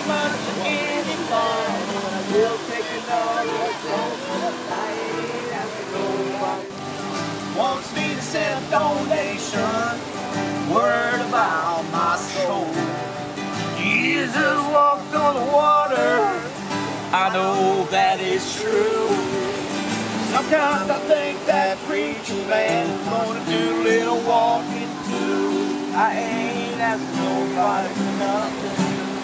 much anymore. I will take another chance. I ain't asking nobody. Wants me to send a donation, word about my soul. Jesus walked on the water, I know that is true. Sometimes I think that preacher man is gonna do a little walking too. I ain't asking nobody for nothing.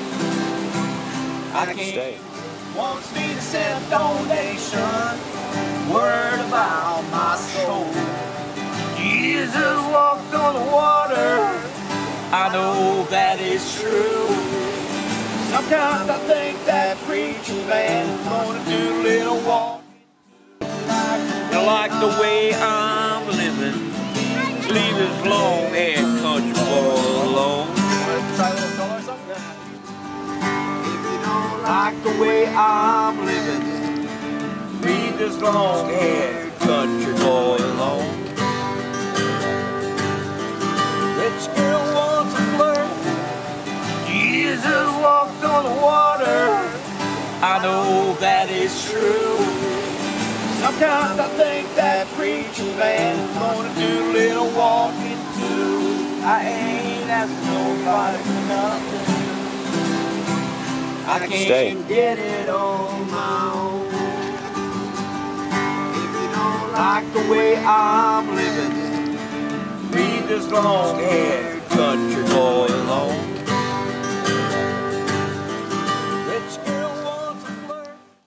I can't stay. Wants me to send a donation, word about my soul. Jesus walked on the water, I know that is true. Sometimes I think that preacher man is gonna do a little walking. I like the way I'm living. Leave his long-haired country boy alone. Try a little solo or something? If you don't like the way I'm living, leave this long-haired country boy alone. Rich girl wants to flirt. Jesus walked on the water. I know that is true. Sometimes I think that preacher man is gonna do a little walking too. I ain't asking nobody for nothing. I can't get it on my own. If you don't like the way I'm living, leave this long-haired country boy alone.